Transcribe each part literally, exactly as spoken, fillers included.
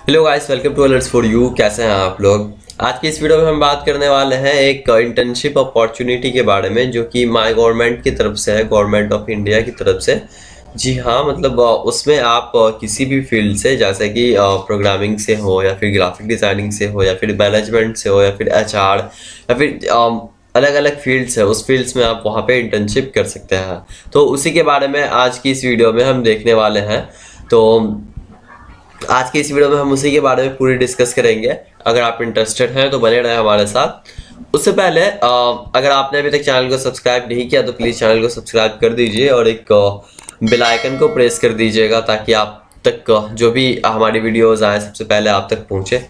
Hello guys, welcome to alerts for you. कैसे हैं आप लोग? आज की इस वीडियो में हम बात करने वाले हैं एक इंटर्नशिप अपॉर्चुनिटी के बारे में, जो कि माय गवर्नमेंट की तरफ से है, गवर्नमेंट ऑफ इंडिया की तरफ से। जी हाँ, मतलब उसमें आप किसी भी फील्ड से, जैसे कि प्रोग्रामिंग से हो या फिर ग्राफिक डिज़ाइनिंग से हो या फिर मैनेजमेंट से हो या फिर एचआर या फिर अलग अलग फील्ड्स है, उस फील्ड्स में आप वहाँ पे इंटर्नशिप कर सकते हैं। तो उसी के बारे में आज की इस वीडियो में हम देखने वाले हैं। तो आज की इस वीडियो में हम उसी के बारे में पूरी डिस्कस करेंगे। अगर आप इंटरेस्टेड हैं तो बने रहें हमारे साथ। उससे पहले अगर आपने अभी तक चैनल को सब्सक्राइब नहीं किया तो प्लीज़ चैनल को सब्सक्राइब कर दीजिए और एक बेल आइकन को प्रेस कर दीजिएगा, ताकि आप तक जो भी हमारी वीडियोज़ आए सबसे पहले आप तक पहुँचे।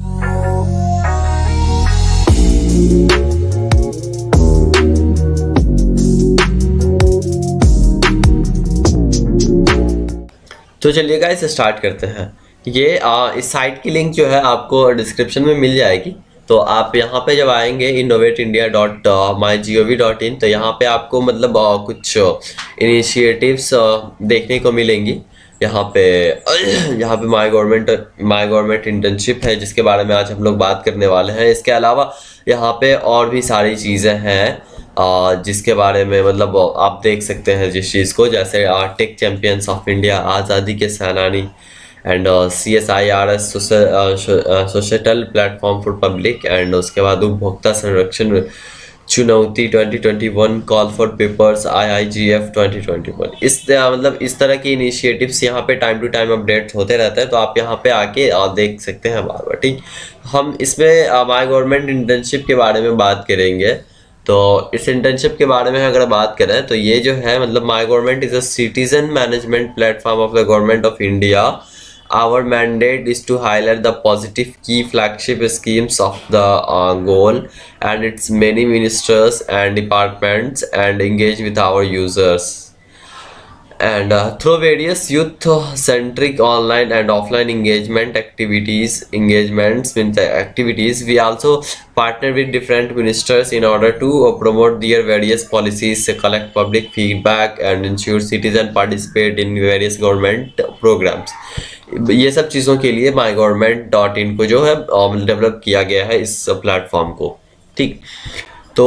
तो चलिए गाइस, स्टार्ट करते हैं। ये आ, इस साइट की लिंक जो है आपको डिस्क्रिप्शन में मिल जाएगी। तो आप यहाँ पे जब आएंगे innovate India dot my G O V dot in, तो यहाँ पे आपको मतलब आ, कुछ इनिशिएटिव्स देखने को मिलेंगी। यहाँ पे यहाँ पे my government my government internship है, जिसके बारे में आज हम लोग बात करने वाले हैं। इसके अलावा यहाँ पे और भी सारी चीज़ें हैं जिसके बारे में मतलब आप देख सकते हैं जिस चीज़ को, जैसे टेक चैंपियंस ऑफ इंडिया, आज़ादी के सेनानी, and C S I R S social platform for public, and उसके बाद उपभोक्ता संरक्षण चुनौती twenty twenty one, call for papers I I G F twenty twenty one. इस मतलब इस तरह की इनिशिएटिव्स यहाँ पे टाइम टू टाइम अपडेट होते रहते हैं, तो आप यहाँ पे आके देख सकते हैं बार बार। ठीक, हम इसमें माय गवर्नमेंट इंटर्नशिप के बारे में बात करेंगे। तो इस इंटर्नशिप के बारे में अगर बात करें तो ये जो है मतलब my government is a citizen management platform of the government of India. Our mandate is to highlight the positive key flagship schemes of the uh, goal and its many ministers and departments, and engage with our users. And uh, through various youth-centric online and offline engagement activities, engagements with the activities, we also partner with different ministers in order to uh, promote their various policies, collect public feedback, and ensure citizens participate in various government programs. ये सब चीज़ों के लिए my government dot in को जो है develop किया गया है, इस प्लेटफॉर्म को। ठीक, तो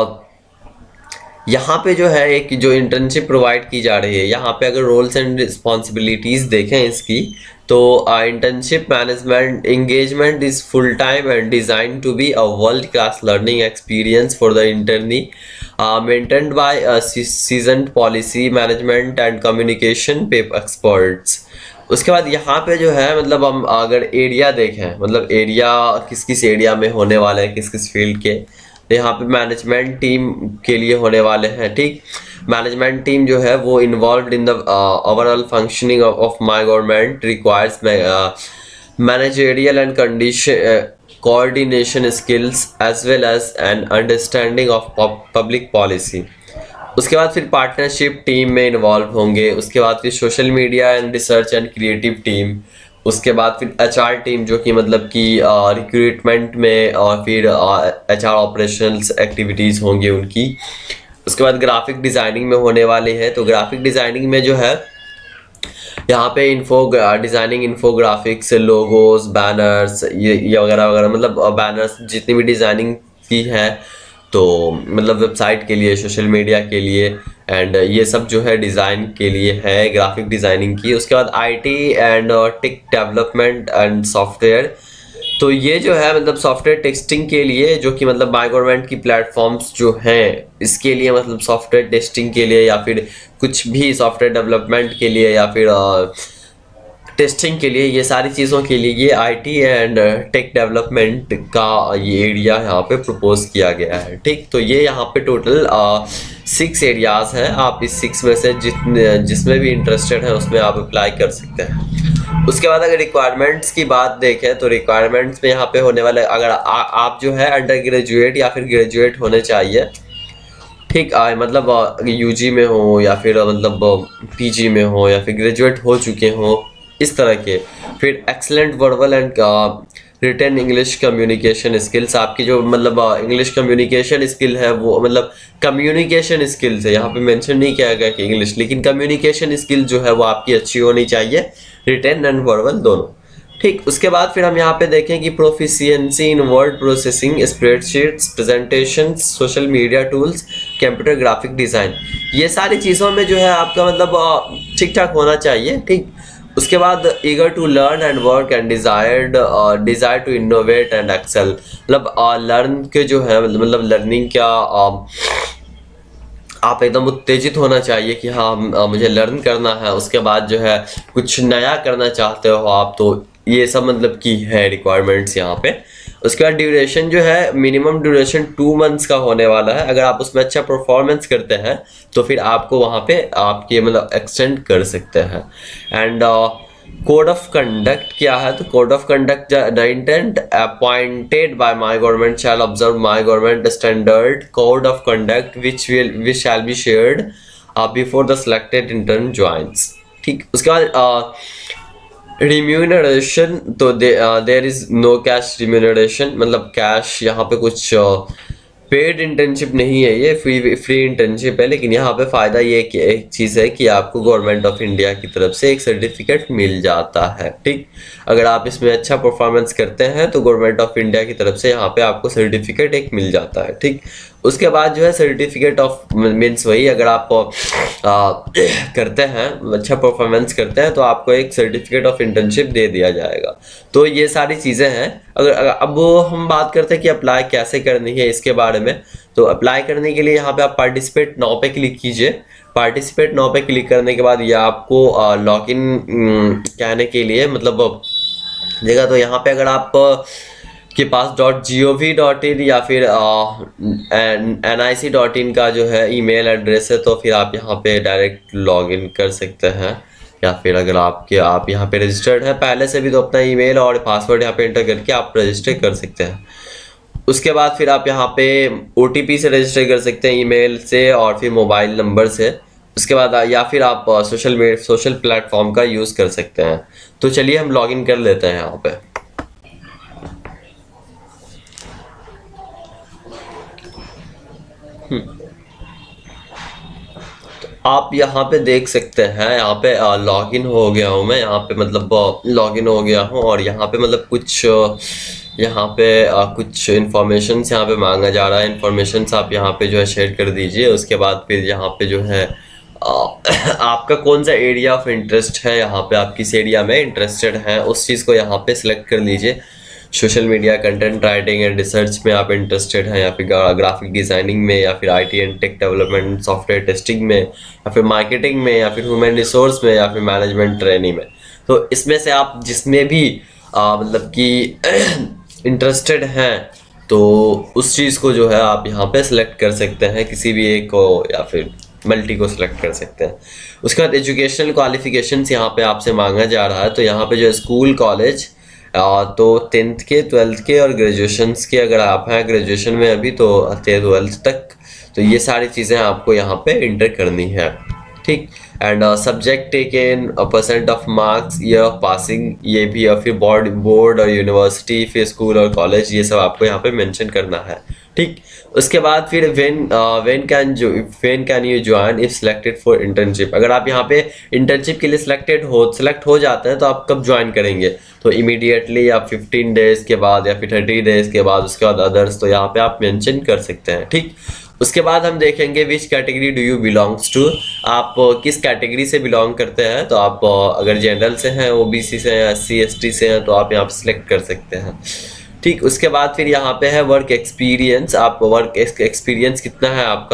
यहाँ पे जो है एक जो इंटर्नशिप प्रोवाइड की जा रही है, यहाँ पे अगर रोल्स एंड रिस्पॉन्सिबिलिटीज़ देखें इसकी, तो internship management engagement is full time and design to be a world class learning experience for the internee, maintained by seasoned policy management and communication paper experts. उसके बाद यहाँ पे जो है मतलब हम अगर एरिया देखें, मतलब एरिया किस किस एरिया में होने वाले हैं, किस किस फील्ड के, तो यहाँ पे मैनेजमेंट टीम के लिए होने वाले हैं। ठीक, मैनेजमेंट टीम जो है वो involve in the overall functioning of my government requires managerial and condition coordination skills as well as an understanding of public policy. उसके बाद फिर पार्टनरशिप टीम में इन्वॉल्व होंगे। उसके बाद फिर social media and research and creative team. उसके बाद फिर एचआर टीम, जो कि मतलब कि रिक्रूटमेंट में और फिर एचआर ऑपरेशनल्स एक्टिविटीज़ होंगी उनकी। उसके बाद ग्राफिक डिज़ाइनिंग में होने वाले हैं। तो ग्राफिक डिज़ाइनिंग में जो है यहाँ पे info designing, infographics, logos, banners, ये ये वगैरह वगैरह, मतलब बैनर्स जितनी भी डिज़ाइनिंग की है, तो मतलब वेबसाइट के लिए, सोशल मीडिया के लिए, एंड ये सब जो है डिज़ाइन के लिए है, ग्राफिक डिज़ाइनिंग की। उसके बाद IT and tech development and software. तो ये जो है मतलब सॉफ्टवेयर टेस्टिंग के लिए, जो कि मतलब माय गवर्नमेंट की प्लेटफॉर्म्स जो हैं इसके लिए, मतलब सॉफ्टवेयर टेस्टिंग के लिए या फिर कुछ भी सॉफ्टवेयर डेवलपमेंट के लिए या फिर टेस्टिंग के लिए, ये सारी चीज़ों के लिए ये आईटी एंड टेक डेवलपमेंट का ये एरिया यहाँ पे प्रपोज किया गया है। ठीक, तो ये यहाँ पे टोटल सिक्स एरियाज़ हैं। आप इस सिक्स में से जितने जिसमें भी इंटरेस्टेड हैं उसमें आप अप्लाई कर सकते हैं। उसके बाद अगर रिक्वायरमेंट्स की बात देखें तो रिक्वायरमेंट्स में यहाँ पे होने वाले, अगर आ, आप जो है अंडर ग्रेजुएट या फिर ग्रेजुएट होने चाहिए। ठीक, मतलब यूजी में हो या फिर मतलब पीजी में हो या फिर ग्रेजुएट हो चुके हों, इस तरह के। फिर excellent verbal and written English communication skills, आपकी जो मतलब इंग्लिश कम्युनिकेशन स्किल है वो मतलब कम्युनिकेशन स्किल्स है, यहाँ पे मेंशन नहीं किया गया कि इंग्लिश, लेकिन कम्युनिकेशन स्किल जो है वो आपकी अच्छी होनी चाहिए, रिटन एंड वर्बल दोनों। ठीक, उसके बाद फिर हम यहाँ पे देखें कि proficiency in word processing, spreadsheets, presentations, social media tools, computer graphic design, ये सारी चीज़ों में जो है आपका मतलब ठीक ठाक होना चाहिए। ठीक, उसके बाद eager to learn and work and desired desire to innovate and excel, मतलब लर्न के जो है मतलब लर्निंग क्या uh, आप एकदम उत्तेजित होना चाहिए कि हाँ मुझे लर्न करना है, उसके बाद जो है कुछ नया करना चाहते हो आप, तो ये सब मतलब की है रिक्वायरमेंट्स यहाँ पे। उसके बाद ड्यूरेशन जो है मिनिमम ड्यूरेशन टू मंथ्स का होने वाला है। अगर आप उसमें अच्छा परफॉर्मेंस करते हैं तो फिर आपको वहाँ पे आपके मतलब एक्सटेंड कर सकते हैं। एंड कोड ऑफ कंडक्ट क्या है, तो code of conduct the intent appointed by my government shall observe my government standard code of conduct which will which shall be shared before the selected intern joins. ठीक, उसके बाद remuneration, तो there is no cash remuneration, मतलब cash यहाँ पे कुछ paid internship नहीं है, ये फ्री फ्री इंटर्नशिप है। लेकिन यहाँ पे फ़ायदा ये कि एक चीज़ है कि आपको गवर्नमेंट ऑफ इंडिया की तरफ से एक सर्टिफिकेट मिल जाता है। ठीक, अगर आप इसमें अच्छा परफॉर्मेंस करते हैं तो गवर्नमेंट ऑफ इंडिया की तरफ से यहाँ पे आपको सर्टिफिकेट एक मिल जाता है। ठीक, उसके बाद जो है सर्टिफिकेट ऑफ मीन्स वही, अगर आप आ, करते हैं अच्छा परफॉर्मेंस करते हैं तो आपको एक सर्टिफिकेट ऑफ इंटर्नशिप दे दिया जाएगा। तो ये सारी चीज़ें हैं। अगर अब हम बात करते हैं कि अप्लाई कैसे करनी है इसके बारे में, तो अप्लाई करने के लिए यहाँ पे आप पार्टिसिपेट नाउ पे क्लिक कीजिए। पार्टिसिपेट नाउ पे क्लिक करने के बाद ये आपको लॉग इन कहने के लिए मतलब देगा। तो यहाँ पे अगर आप के पास dot G O V dot in या फिर N I C dot in का जो है ईमेल एड्रेस है, तो फिर आप यहाँ पे डायरेक्ट लॉग इन कर सकते हैं। या फिर अगर आपके आप यहाँ पे रजिस्टर्ड है पहले से भी, तो अपना ईमेल और पासवर्ड यहाँ पे एंटर करके आप रजिस्टर कर सकते हैं। उसके बाद फिर आप यहाँ पे ओ टी पी से रजिस्टर कर सकते हैं, ईमेल से और फिर मोबाइल नंबर से। उसके बाद या फिर आप सोशल मीडिया सोशल प्लेटफॉर्म का यूज़ कर सकते हैं। तो चलिए हम लॉग इन कर लेते हैं यहाँ पे। आप यहाँ पे देख सकते हैं, यहाँ पे लॉग इन हो गया हूँ मैं, यहाँ पे मतलब लॉग इन हो गया हूँ और यहाँ पे मतलब कुछ यहाँ पे आ, कुछ इन्फॉर्मेशन यहाँ पे मांगा जा रहा है। इन्फॉर्मेशन आप यहाँ पे जो है शेयर कर दीजिए। उसके बाद फिर यहाँ पे जो है आ, आपका कौन सा एरिया ऑफ इंटरेस्ट है, यहाँ पे आप किस एरिया में इंटरेस्टेड हैं उस चीज़ को यहाँ पे सिलेक्ट कर लीजिए। Social media content writing and research में आप इंटरेस्टेड हैं, या फिर ग्राफिक डिज़ाइनिंग में, या फिर IT and tech development software testing में, या फिर मार्केटिंग में, या फिर ह्यूमन रिसोर्स में, या फिर मैनेजमेंट ट्रेनिंग में। तो इसमें से आप जिसमें भी आ, मतलब कि इंटरेस्टेड हैं तो उस चीज़ को जो है आप यहाँ पे सिलेक्ट कर सकते हैं, किसी भी एक को या फिर मल्टी को सिलेक्ट कर सकते हैं। उसके बाद एजुकेशनल क्वालिफिकेशंस यहाँ पे आपसे मांगा जा रहा है। तो यहाँ पे जो स्कूल कॉलेज तो टेंथ के, ट्वेल्थ के और ग्रेजुएशंस के, अगर आप हैं ग्रेजुएशन में अभी तो ट्वेल्थ तक, तो ये सारी चीज़ें आपको यहाँ पे इंटर करनी है। ठीक, and subject taken, percent of marks, year of passing, ये भी, और फिर बोर्ड बोर्ड और यूनिवर्सिटी, फिर स्कूल और कॉलेज, ये सब आपको यहाँ पे मेंशन करना है। ठीक, उसके बाद फिर व्हेन व्हेन कैन जो when can you join if selected for internship, अगर आप यहाँ पे इंटर्नशिप के लिए सिलेक्टेड हो सिलेक्ट हो जाते हैं तो आप कब ज्वाइन करेंगे, तो इमीडिएटली या फिफ्टीन डेज के बाद या फिर थर्टी डेज के बाद, उसके बाद अदर्स, तो यहाँ पे आप मेंशन कर सकते हैं। ठीक, उसके बाद हम देखेंगे which category do you belongs to, आप किस कैटेगरी से बिलोंग करते हैं। तो आप अगर जनरल से हैं, ओबीसी से हैं, एस सी एस टी से हैं, तो आप यहाँ पे सिलेक्ट कर सकते हैं। ठीक, उसके बाद फिर यहाँ पे है वर्क एक्सपीरियंस, आप वर्क एक्सपीरियंस कितना है आपका।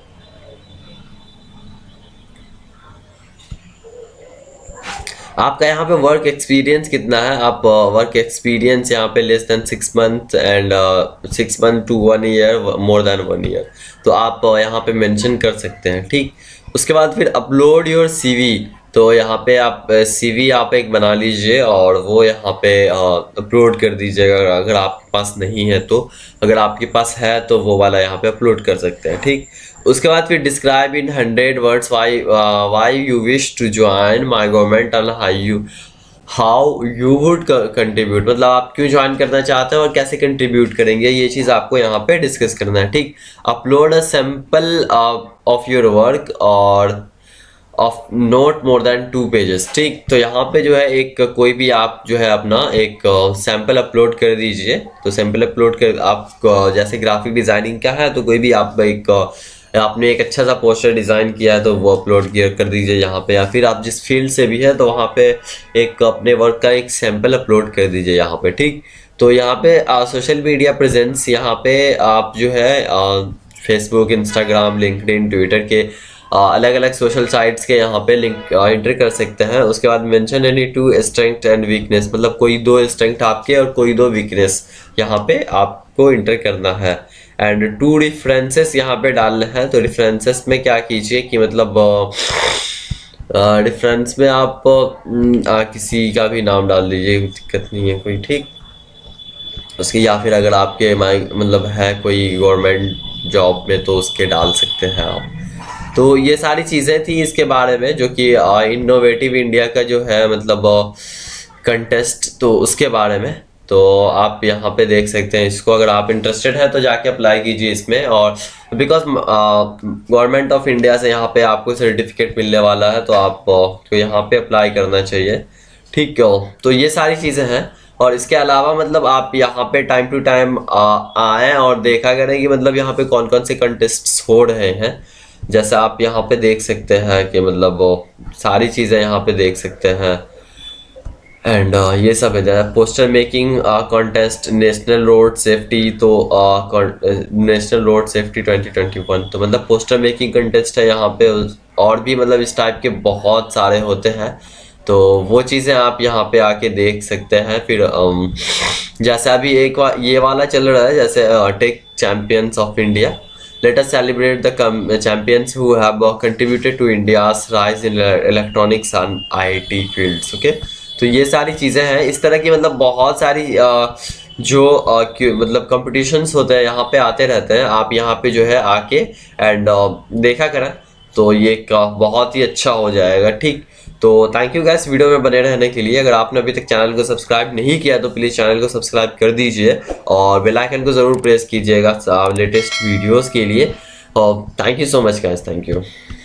आपका यहाँ पे वर्क एक्सपीरियंस कितना है, आप वर्क एक्सपीरियंस यहाँ पे less than six month and six month to one year, more than one year, तो आप uh, यहाँ पे मेंशन कर सकते हैं। ठीक, उसके बाद फिर अपलोड योर सीवी, तो यहाँ पे आप सीवी आप एक बना लीजिए और वो यहाँ पे अपलोड कर दीजिएगा अगर आपके पास नहीं है तो। अगर आपके पास है तो वो वाला यहाँ पे अपलोड कर सकते हैं। ठीक, उसके बाद फिर describe in hundred words why why you wish to join my government and how you how you would contribute, मतलब आप क्यों ज्वाइन करना चाहते हैं और कैसे कंट्रीब्यूट करेंगे, ये चीज़ आपको यहाँ पे डिस्कस करना है। ठीक, upload a sample of your work और of not more than two pages. ठीक, तो यहाँ पे जो है एक कोई भी आप जो है अपना एक सैंपल अपलोड कर दीजिए। तो सैंपल अपलोड कर आप जैसे ग्राफिक डिजाइनिंग का है तो कोई भी आप एक आपने एक अच्छा सा पोस्टर डिज़ाइन किया है तो वो अपलोड कर दीजिए यहाँ पे, या फिर आप जिस फील्ड से भी है तो वहाँ पे एक अपने वर्क का एक सैंपल अपलोड कर दीजिए यहाँ पे। ठीक, तो यहाँ पे सोशल मीडिया प्रेजेंस यहाँ पे आप जो है फेसबुक, इंस्टाग्राम, लिंक्डइन, ट्विटर के अलग अलग सोशल साइट्स के यहाँ पे लिंक एंटर कर सकते हैं। उसके बाद mention any two strength and weakness, मतलब कोई दो स्ट्रेंथ आपके और कोई दो वीकनेस यहाँ पे आपको एंटर करना है। एंड टू रेफरेंसेस यहाँ पे डालने हैं। तो रेफरेंसेस में क्या कीजिए कि मतलब रेफरेंस में आप आ, किसी का भी नाम डाल दीजिए, दिक्कत नहीं है कोई। ठीक, उसकी या फिर अगर आपके मतलब है कोई गवर्नमेंट जॉब में तो उसके डाल सकते हैं आप। तो ये सारी चीज़ें थी इसके बारे में जो कि इनोवेटिव इंडिया का जो है मतलब कंटेस्ट, तो उसके बारे में तो आप यहाँ पे देख सकते हैं इसको। अगर आप इंटरेस्टेड है तो जाके अप्लाई कीजिए इसमें। और बिकॉज गवर्नमेंट ऑफ इंडिया से यहाँ पे आपको सर्टिफिकेट मिलने वाला है तो आप तो यहाँ पे अप्लाई करना चाहिए। ठीक है, तो ये सारी चीज़ें हैं। और इसके अलावा मतलब आप यहाँ पे टाइम टू टाइम आएँ और देखा करें कि मतलब यहाँ पे कौन कौन से कंटेस्ट्स हो रहे हैं। जैसे आप यहाँ पे देख सकते हैं कि मतलब सारी चीज़ें यहाँ पे देख सकते हैं। एंड uh, ये सब है poster making contest, national road safety, तो national road safety twenty twenty one, तो मतलब पोस्टर मेकिंग कंटेस्ट है यहाँ पे। और भी मतलब इस टाइप के बहुत सारे होते हैं, तो वो चीज़ें आप यहाँ पे आके देख सकते हैं। फिर um, जैसे अभी एक वा, ये वाला चल रहा है जैसे tech champions of India, let us celebrate the champions who have contributed to India's rise in electronics and I T fields। okay? तो ये सारी चीज़ें हैं इस तरह की, मतलब बहुत सारी जो मतलब कंपटीशंस होते हैं यहाँ पे आते रहते हैं। आप यहाँ पे जो है आके एंड देखा करें तो ये बहुत ही अच्छा हो जाएगा। ठीक, तो थैंक यू गाइस वीडियो में बने रहने के लिए। अगर आपने अभी तक चैनल को सब्सक्राइब नहीं किया तो प्लीज़ चैनल को सब्सक्राइब कर दीजिए और बेल आइकन को ज़रूर प्रेस कीजिएगा लेटेस्ट वीडियोस के लिए। और thank you so much guys, thank you.